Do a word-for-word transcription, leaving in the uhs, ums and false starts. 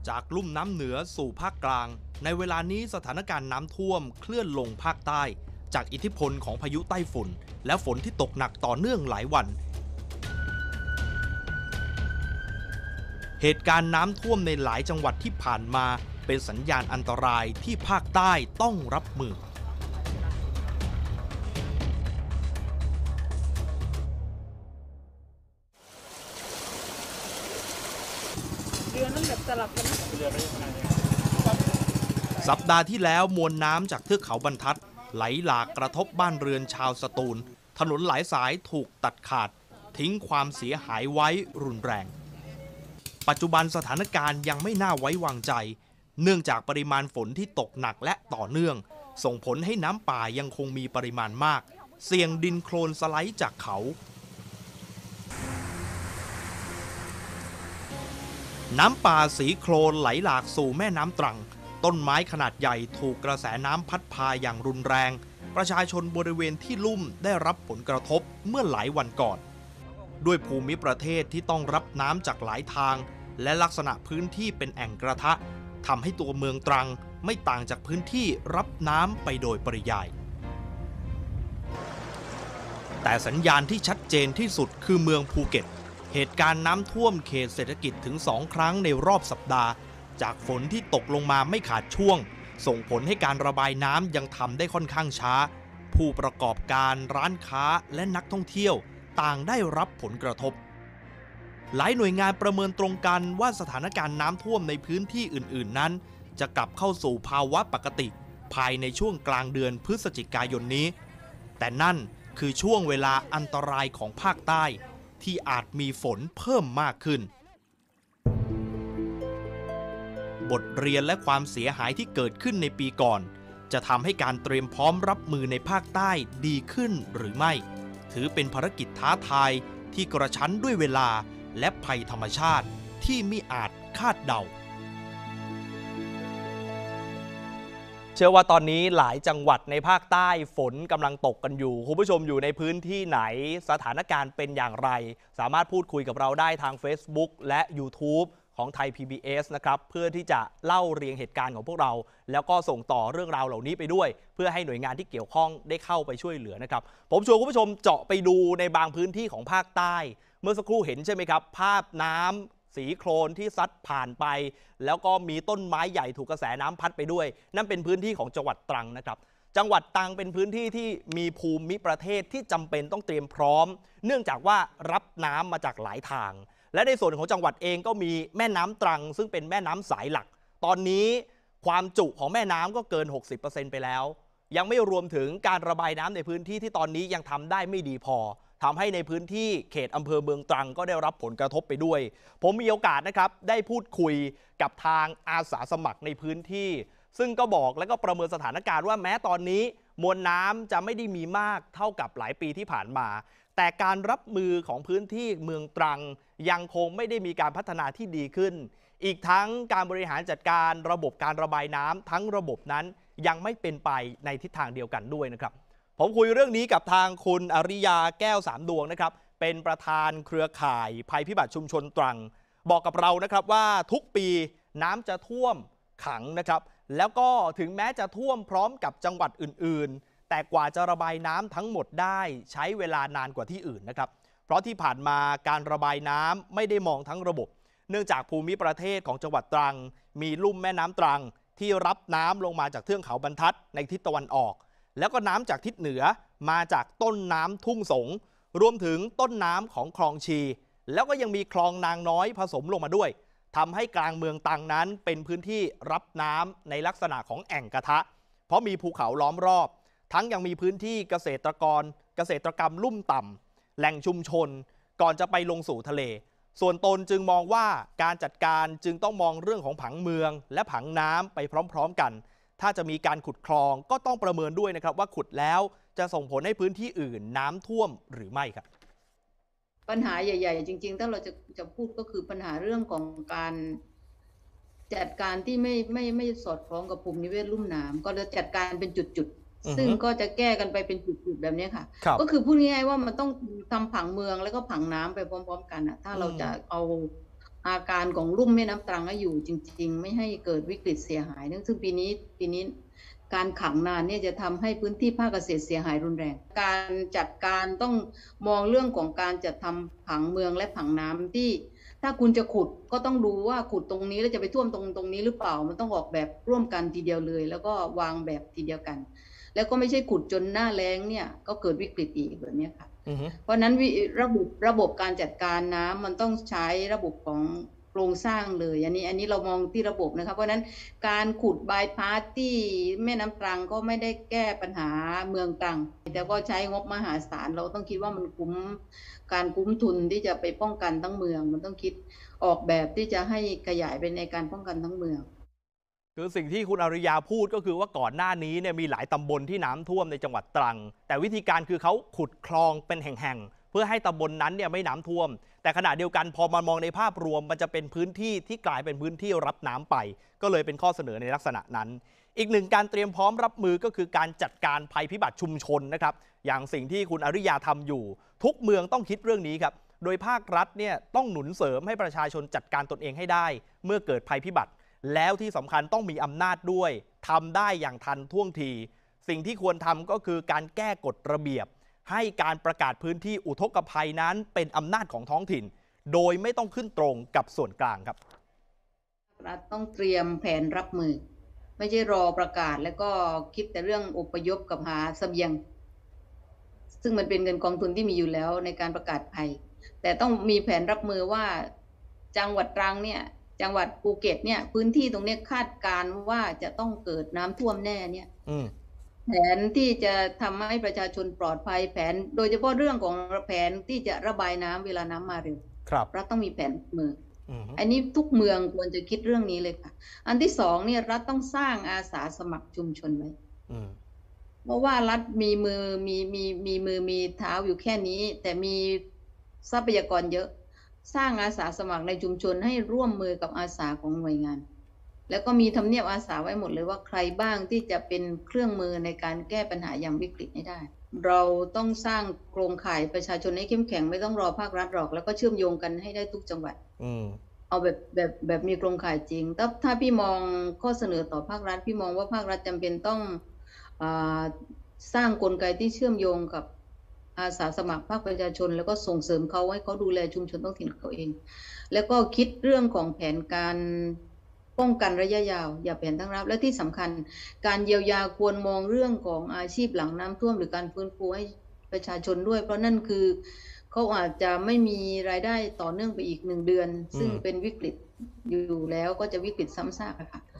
จากลุ่มน้ำเหนือสู่ภาคกลางในเวลานี้สถานการณ์น้ำท่วมเคลื่อนลงภาคใต้จากอิทธิพลของพายุไต้ฝุ่นและฝนที่ตกหนักต่อเนื่องหลายวันเหตุการณ์น้ำท่วมในหลายจังหวัดที่ผ่านมาเป็นสัญญาณอันตรายที่ภาคใต้ต้องรับมือเรือนั่นแบบสลับกันสัปดาห์ที่แล้วมวลน้ำจากเทือกเขาบรรทัดไหลหลากกระทบบ้านเรือนชาวสตูลถนนหลายสายถูกตัดขาดทิ้งความเสียหายไว้รุนแรงปัจจุบันสถานการณ์ยังไม่น่าไว้วางใจเนื่องจากปริมาณฝนที่ตกหนักและต่อเนื่องส่งผลให้น้ำป่ายังคงมีปริมาณมากเสี่ยงดินโคลนสไลด์จากเขาน้ำป่าสีโคลนไหลหลากสู่แม่น้ำตรังต้นไม้ขนาดใหญ่ถูกกระแสน้ำพัดพาอย่างรุนแรงประชาชนบริเวณที่ลุ่มได้รับผลกระทบเมื่อหลายวันก่อนด้วยภูมิประเทศที่ต้องรับน้ำจากหลายทางและลักษณะพื้นที่เป็นแอ่งกระทะทำให้ตัวเมืองตรังไม่ต่างจากพื้นที่รับน้ำไปโดยปริยายแต่สัญญาณที่ชัดเจนที่สุดคือเมืองภูเก็ตเหตุการณ์น้ำท่วมเขตเศรษฐกิจถึงสองครั้งในรอบสัปดาห์จากฝนที่ตกลงมาไม่ขาดช่วงส่งผลให้การระบายน้ำยังทำได้ค่อนข้างช้าผู้ประกอบการร้านค้าและนักท่องเที่ยวต่างได้รับผลกระทบหลายหน่วยงานประเมินตรงกันว่าสถานการณ์น้ำท่วมในพื้นที่อื่นๆนั้นจะกลับเข้าสู่ภาวะปกติภายในช่วงกลางเดือนพฤศจิกายนนี้แต่นั่นคือช่วงเวลาอันตรายของภาคใต้ที่อาจมีฝนเพิ่มมากขึ้นบทเรียนและความเสียหายที่เกิดขึ้นในปีก่อนจะทำให้การเตรียมพร้อมรับมือในภาคใต้ดีขึ้นหรือไม่ถือเป็นภารกิจท้าทายที่กระชั้นด้วยเวลาและภัยธรรมชาติที่มิอาจคาดเดาเชื่อว่าตอนนี้หลายจังหวัดในภาคใต้ฝนกำลังตกกันอยู่คุณผู้ชมอยู่ในพื้นที่ไหนสถานการณ์เป็นอย่างไรสามารถพูดคุยกับเราได้ทาง Facebook และ YouTube ของไทย พี บี เอส นะครับเพื่อที่จะเล่าเรียงเหตุการณ์ของพวกเราแล้วก็ส่งต่อเรื่องราวเหล่านี้ไปด้วยเพื่อให้หน่วยงานที่เกี่ยวข้องได้เข้าไปช่วยเหลือนะครับผมชวนคุณผู้ชมเจาะไปดูในบางพื้นที่ของภาคใต้เมื่อสักครู่เห็นใช่ไหมครับภาพน้ำสีโคลนที่ซัดผ่านไปแล้วก็มีต้นไม้ใหญ่ถูกกระแสน้ำพัดไปด้วยนั่นเป็นพื้นที่ของจังหวัดตรังนะครับจังหวัดตรังเป็นพื้นที่ที่มีภูมิประเทศที่จำเป็นต้องเตรียมพร้อมเนื่องจากว่ารับน้ำมาจากหลายทางและในส่วนของจังหวัดเองก็มีแม่น้ำตรังซึ่งเป็นแม่น้ำสายหลักตอนนี้ความจุของแม่น้ำก็เกิน หกสิบเปอร์เซ็นต์ ไปแล้วยังไม่รวมถึงการระบายน้ำในพื้นที่ที่ตอนนี้ยังทำได้ไม่ดีพอทำให้ในพื้นที่เขตอำเภอเมืองตรังก็ได้รับผลกระทบไปด้วยผมมีโอกาสนะครับได้พูดคุยกับทางอาสาสมัครในพื้นที่ซึ่งก็บอกและก็ประเมินสถานการณ์ว่าแม้ตอนนี้มวลน้ำจะไม่ได้มีมากเท่ากับหลายปีที่ผ่านมาแต่การรับมือของพื้นที่เมืองตรังยังคงไม่ได้มีการพัฒนาที่ดีขึ้นอีกทั้งการบริหารจัดการระบบการระบายน้ำทั้งระบบนั้นยังไม่เป็นไปในทิศทางเดียวกันด้วยนะครับผมคุยเรื่องนี้กับทางคุณอริยาแก้วสามดวงนะครับเป็นประธานเครือข่ายภัยพิบัติชุมชนตรังบอกกับเรานะครับว่าทุกปีน้ำจะท่วมขังนะครับแล้วก็ถึงแม้จะท่วมพร้อมกับจังหวัดอื่นๆแต่กว่าจะระบายน้ำทั้งหมดได้ใช้เวลานานกว่าที่อื่นนะครับเพราะที่ผ่านมาการระบายน้ำไม่ได้มองทั้งระบบเนื่องจากภูมิประเทศของจังหวัดตรังมีลุ่มแม่น้ำตรังที่รับน้ำลงมาจากเทือกเขาบรรทัดในทิศตะวันออกแล้วก็น้ำจากทิศเหนือมาจากต้นน้ำทุ่งสงรวมถึงต้นน้ำของคลองชีแล้วก็ยังมีคลองนางน้อยผสมลงมาด้วยทำให้กลางเมืองตรังนั้นเป็นพื้นที่รับน้ำในลักษณะของแอ่งกระทะเพราะมีภูเขาล้อมรอบทั้งยังมีพื้นที่เกษตรกรเกษตรกรรมลุ่มต่ำแหล่งชุมชนก่อนจะไปลงสู่ทะเลส่วนตนจึงมองว่าการจัดการจึงต้องมองเรื่องของผังเมืองและผังน้ำไปพร้อมๆกันถ้าจะมีการขุดคลองก็ต้องประเมินด้วยนะครับว่าขุดแล้วจะส่งผลให้พื้นที่อื่นน้ำท่วมหรือไม่ครับปัญหาใหญ่ๆจริงๆถ้าเราจะจะพูดก็คือปัญหาเรื่องของการจัดการที่ไม่ไม่ไม่สอดคล้องกับภูมินิเวศลุ่มน้ำก็จะจัดการเป็นจุดๆซึ่งก็จะแก้กันไปเป็นจุดๆแบบนี้ค่ะก็คือพูดง่ายๆว่ามันต้องทำผังเมืองแล้วก็ผังน้ำไปพร้อมๆกันนะถ้าเราจะเอาอาการของลุ่มแม่น้ำตรังให้อยู่จริงๆไม่ให้เกิดวิกฤตเสียหายซึ่งปีนี้ปีนี้การขังนานเนี่ยจะทำให้พื้นที่ภาคเกษตรเสียหายรุนแรงการจัดการต้องมองเรื่องของการจัดทำผังเมืองและผังน้ำที่ถ้าคุณจะขุดก็ต้องดูว่าขุดตรงนี้แล้วจะไปท่วมตรงตรงนี้หรือเปล่ามันต้องออกแบบร่วมกันทีเดียวเลย แล้วก็วางแบบทีเดียวกันแล้วก็ไม่ใช่ขุดจนหน้าแล้งเนี่ยก็เกิดวิกฤตอีกแบบนี้ค่ะเพราะนั้นระบบระบบการจัดการน้ำมันต้องใช้ระบบของโครงสร้างเลยอันนี้อันนี้เรามองที่ระบบนะคะเพราะนั้นการขุดบายพาสที่แม่น้ำตรังก็ไม่ได้แก้ปัญหาเมืองตรังแต่ก็ใช้งบมหาศาลเราต้องคิดว่ามันคุ้มการคุ้มทุนที่จะไปป้องกันทั้งเมืองมันต้องคิดออกแบบที่จะให้ขยายไปในการป้องกันทั้งเมืองคือสิ่งที่คุณอริยาพูดก็คือว่าก่อนหน้านี้เนี่ยมีหลายตำบลที่น้ำท่วมในจังหวัดตรังแต่วิธีการคือเขาขุดคลองเป็นแห่งๆเพื่อให้ตำบลนั้นเนี่ยไม่น้ำท่วมแต่ขณะเดียวกันพอมามองในภาพรวมมันจะเป็นพื้นที่ที่กลายเป็นพื้นที่รับน้ำไปก็เลยเป็นข้อเสนอในลักษณะนั้นอีกหนึ่งการเตรียมพร้อมรับมือก็คือการจัดการภัยพิบัติชุมชนนะครับอย่างสิ่งที่คุณอริยาทำอยู่ทุกเมืองต้องคิดเรื่องนี้ครับโดยภาครัฐเนี่ยต้องหนุนเสริมให้ประชาชนจัดการตนเองให้ได้เมื่อเกิดภัยพิบัติแล้วที่สำคัญต้องมีอำนาจด้วยทำได้อย่างทันท่วงทีสิ่งที่ควรทำก็คือการแก้กฎระเบียบให้การประกาศพื้นที่อุทกภัยนั้นเป็นอำนาจของท้องถิ่นโดยไม่ต้องขึ้นตรงกับส่วนกลางครับรัฐต้องเตรียมแผนรับมือไม่ใช่รอประกาศแล้วก็คิดแต่เรื่องอพยพกับหาเสบียงซึ่งมันเป็นเงินกองทุนที่มีอยู่แล้วในการประกาศภัยแต่ต้องมีแผนรับมือว่าจังหวัดตรังเนี่ยจังหวัดภูเก็ตเนี่ยพื้นที่ตรงนี้คาดการณ์ว่าจะต้องเกิดน้ำท่วมแน่เนี่ยแผนที่จะทำให้ประชาชนปลอดภัยแผนโดยเฉพาะเรื่องของแผนที่จะระบายน้ำเวลาน้ำมาเร็วครับรัฐต้องมีแผนมืออันนี้ทุกเมืองควรจะคิดเรื่องนี้เลยค่ะอันที่สองเนี่ยรัฐต้องสร้างอาสาสมัครชุมชนไว้เพราะว่ารัฐมีมือมีมีมีมือมีเท้าอยู่แค่นี้แต่มีทรัพยากรเยอะสร้างอาสาสมัครในชุมชนให้ร่วมมือกับอาสาของหน่วยงานแล้วก็มีทำเนียบอาสาไว้หมดเลยว่าใครบ้างที่จะเป็นเครื่องมือในการแก้ปัญหายามวิกฤตให้ได้เราต้องสร้างโครงข่ายประชาชนให้เข้มแข็งไม่ต้องรอภาครัฐหรอกแล้วก็เชื่อมโยงกันให้ได้ทุกจังหวัดเอาแบบแบบแบบมีโครงข่ายจริงถ้าถ้าพี่มองข้อเสนอต่อภาครัฐพี่มองว่าภาครัฐจำเป็นต้องสร้างกลไกที่เชื่อมโยงกับอาสาสมัครภาคประชาชนแล้วก็ส่งเสริมเขาให้เขาดูแลชุมชนท้องถิ่นเขาเองแล้วก็คิดเรื่องของแผนการป้องกันระยะยาวอย่าแผนทั้งรับและที่สำคัญการเยียวยาควรมองเรื่องของอาชีพหลังน้ำท่วมหรือการฟื้นฟูให้ประชาชนด้วยเพราะนั่นคือเขาอาจจะไม่มีรายได้ต่อเนื่องไปอีกหนึ่งเดือนซึ่งเป็นวิกฤตอยู่แล้วก็จะวิกฤตซ้ำซากค่ะ